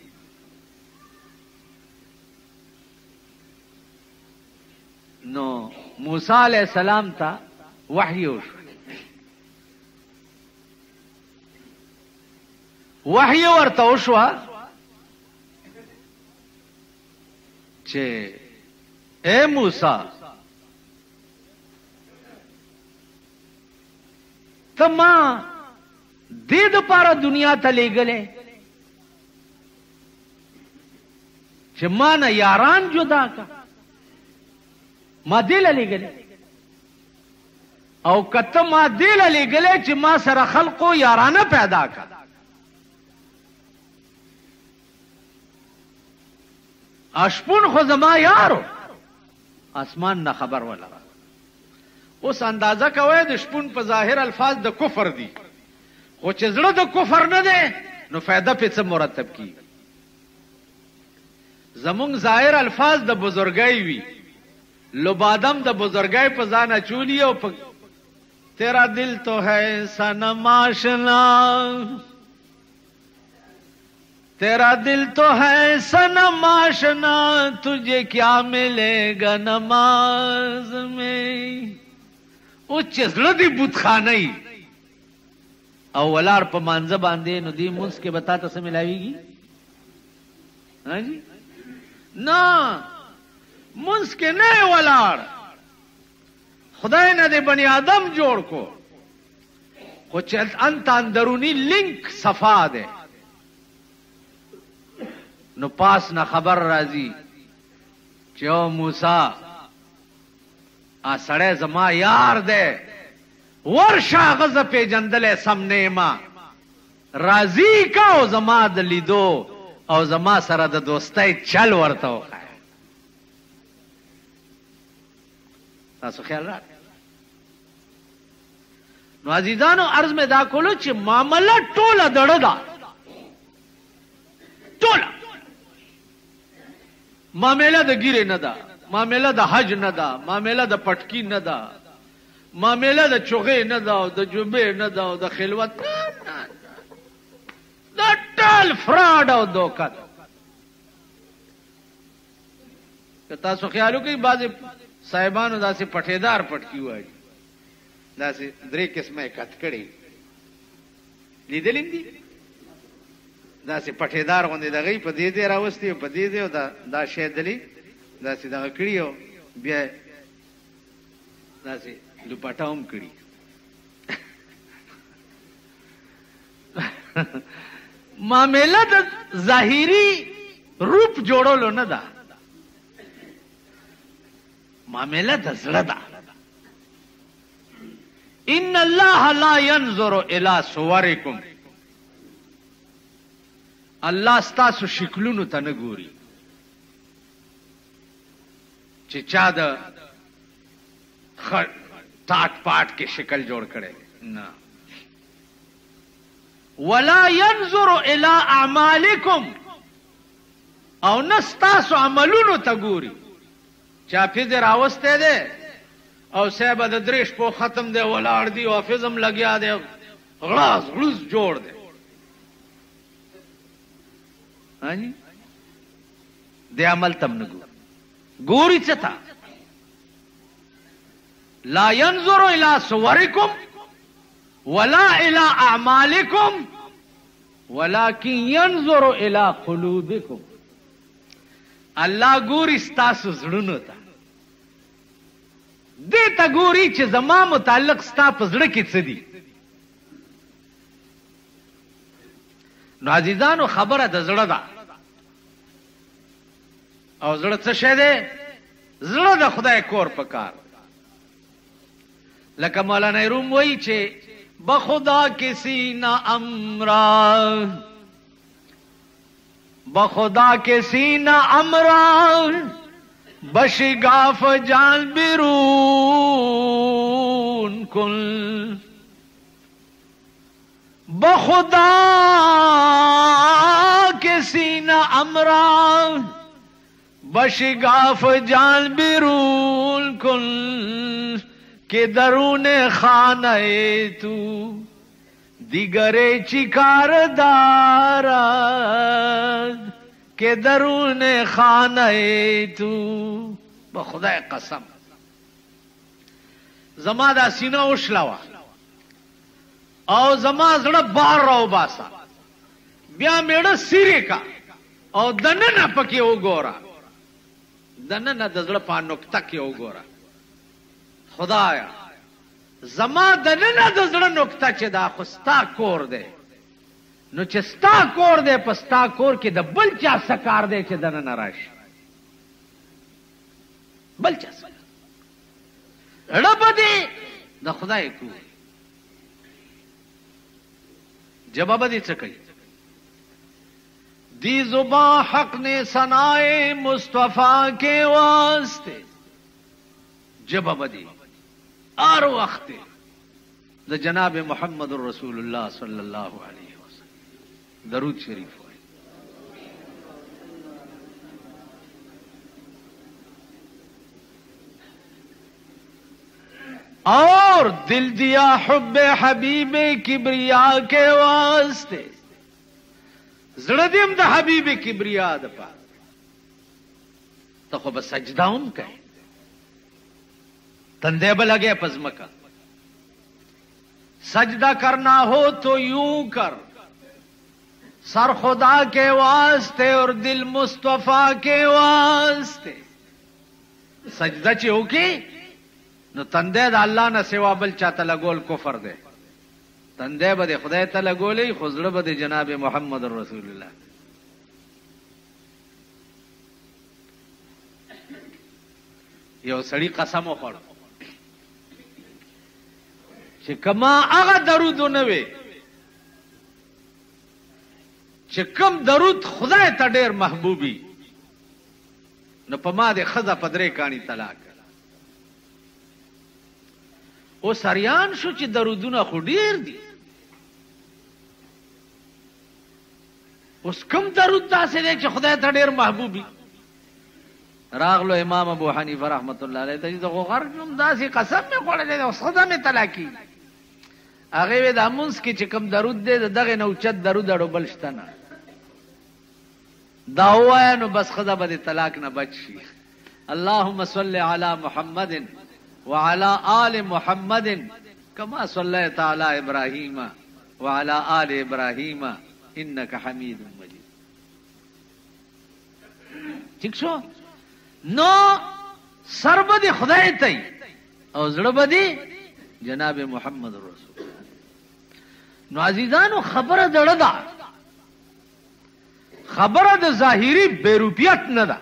نو موسی علیہ السلام ته وحی وشو وحی ورته وشوه چې اے موسی ته ما دې دپاره دنیا ته لیږلې چې ما نه یاران جدا کا ما دې له لیږلې او کته ما دې له لیږلې چې ما سره خلقو یارانه پیدا کا اشپون خو زما یارو اسمان نه خبر ولره اوس اندازه کوي د شپون په ظاهر الفاظ د کفر دي خو چې زړه د کفر نه دی نو فایده په څه مرتب کی زمونږ ظاهر الفاظ د بزرګۍ وي لبادم د بزرګۍ په ځان چولی او په تیرا دل تو ہے صنم آشنا تیرا دل تو ہے صنم آشنا تجھے کیا ملے گا نماز میں او چې زړه دی بتخانه او ولار په مانځه باندې نو دی مونږ کې بتا ته څه ملاويږي ها جی نه مونږ کې نه ولار خدای نه دی بنی آدم جوړ کو خو چې انت اندرونی لینک صفا ده نو پاس نه خبر راځي چې او موسی ا سړی زما یار ده ورشا غزه پیجندل سمنه ما راضی کا او زما د لیدو او زما سره د دوستۍ چل ورته وخا تاسو خیال را نو عزیزانو عرض میں دا کولو چې معاملہ ټوله دړه ده ټوله معاملہ د ګیره نه ده معاملہ د حج نه ده معاملہ د پټکی نه ده معاملہ د چوغې نه ده او د جوبې نه ده او د خلوت دا ټول فراډ او دوکه که تاسو خیالو کوي بعضې صاحبانو داسې پټېدار پټکي وایي داسې درې قسمه یې کت کړي لیدلې دي داسې پټېدار غوندې دغې په دې دې راوستي په دې دې او دا شی دلې داسې دغه کړي او بیا داسې دوپټه هم کړي معامله د ظاهري روپ جوړولو نه ده معامله د زړه ده ان الله لا ينظر الى صوركم الله ستاسو شکلونو ته نه ګوري چې چا د ټاټ پاټ کې شکل جوړ کړي نه ولا ينظر الى اعمالكم او نستاسو عملونو ته ګوري. چا فیض راوسته ده او صاحب د دریش په ختم دی ولاړ دی او فیضم لګیا دی غلاس غلوس جوړ دی. هاني د عمل تم نه ګوري څه تا. لا ينظر الى صوركم ولا الى اعمالكم ولكن ينظر الى قلوبكم. الله ګوري ستاسو زړونو ته. دې ته ګوري چې زما متعلق ستا په زړه کې څه دي. نو عزیزانو خبره د زړه ده او زړه څه شی دی؟ زړه د خدای کور په کار. لکه مولانا روم وایي چې بخدا کسی نہ امرا بخدا کسی نہ امرا بشگاف جان بیرون کن. بخدا کسی نہ امرا بشگاف جان بیرون کن کہ درون خانہ تو دیگرے چکار دارد کہ درون خانہ تو. بخدای قسم زما دا سینه وشلاوه او زما زړه بار راو باسا بیا میړه سیره کا او دننه پکې وګوره دننه د زړه په نقطه کې وګوره. خدایا زما دننه د زړه نقطه چې دا خو ستا کور دی. نو چې ستا کور دی په ستا کور کې د بل چا څه کار دی چې دننه راشي؟ بل چا څه رب دی د خدای کور. جواب دی څه کوي؟ دی زبان حق نے ثنائے مصطفیٰ کے واسطے. جواب دی ہر وقت د جناب محمد رسول اللہ صلی اللہ علیہ وسلم درود شریف ہوئے. اور دل دیا حب حبیب کبریا کے واسطے. زړه دیم د حبیب کبریا د پاره ته خو به سجده هم کوي تندے به لگے پزمکا. سجدہ کرنا ہو تو یوں کر سر خدا کے واسطے اور دل مصطفیٰ کے واسطے. سجدہ چی ہو کی نو تندے دا اللہ نہ سوا بل چاہتا لگول کفر دے. تندے با دے خدای تا لگولی خزر با دے جناب محمد رسول اللہ. یو سړی قسم وخوړ چې کما هغه درود نه وي چې کوم درود خدای ته ډېر محبوبي نو په ما دې ښځه په درې کاڼي طلاق. او سریان شو چې درودونه خو ډېر دي. اوس کوم درود داسې دی چې خدای ته ډېر محبوبي؟ راغلو امام ابو حنیفه رحمت الله علیه ته دغه غرجم داسې قسم مې خوړلې ده اوس خدای مې طلاقي. هغه وی د امونس کې چې کوم درود دی دغه نه اوچت درود اړو بل شته نه. دا وای نو بس خدا به طلاق نه بچ شي. اللهم صل علی محمد وعلى آل محمد كما صليت على ابراهيم وعلى آل ابراهيم انك حميد مجيد. ٹھیک شو؟ نو سر بدی خدای تی او زړه بدی جناب محمد رسول. نو عزیزانو خبره دړه ده، خبره د ظاهری بیروپیت نه ده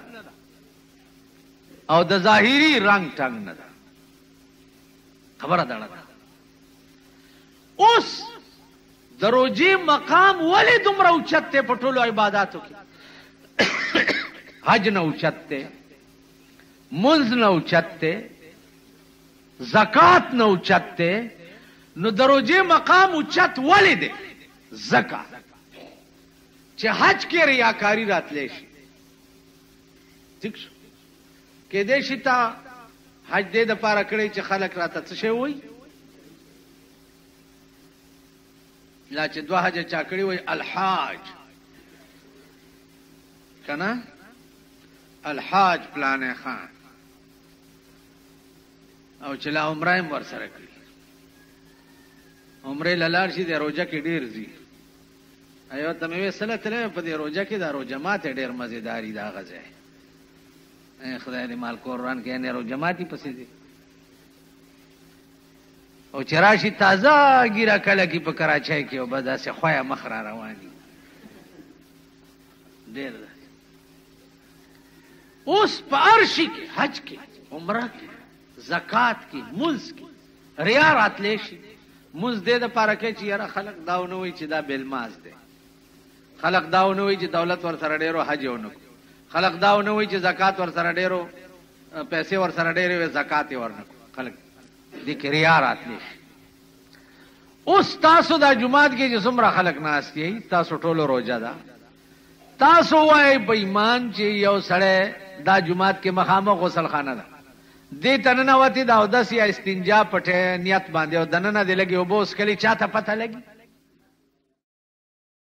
او د ظاهری رنگ ټنگ نه ده. خبره دړه ده. اوس دروجی مقام ولی دومره اوچت ته په ټولو عبادتو کې؟ حج نه اوچت ته، منځ نه اوچت ته، زکات نه اوچت ته. نو دروجی مقام اوچت ولی دی؟ زکا چې حج کې ریاکاری راتلی شي ٹھیک شو کې دې شي تا حج دې د پاره کړی چې خلک راته څه شي وای لا چې دوه حج چا کړی وای الحاج کنه الحاج پلان خان او چې لا عمره هم ور سره کړی عمره لالار شي د روزه کې ډیر زی ایو ته مې وسله تل په دې روزه کې دا روزه ماته ډیر مزیداری دا غزه خدای دې مال قرآن کې نه روزه ماتي پسې دي او چراشی تازه ګیره کله کې په کراچۍ کې او بدا سه خویا مخ را رواني ډیر اوس په ارشي کې حج کې عمره کې زکات کې مز کې ریا راتلی شي مز دې د پاره کې چې یاره خلق داونه وي چې دا بلماز دی خلق داونه وي چې دولت ور سره ډیرو حج ونه خلق داونه وي چې زکات ور سره ډیرو پیسې ور سره ډیرو زکات ورنه خلق دې کې ریا راتلی شي اوس تاسو دا جمعات کې چې څومره خلق ناشتي تاسو ټولو روزه ده تاسو وای بېمان چې یو سړی دا جمعات کې مخامخ غسل خانه ده دې تننه وتی دا او داس یا استنجا پټه نیت باندې او دننه دې لګي او بوس کلی چاته پته لګي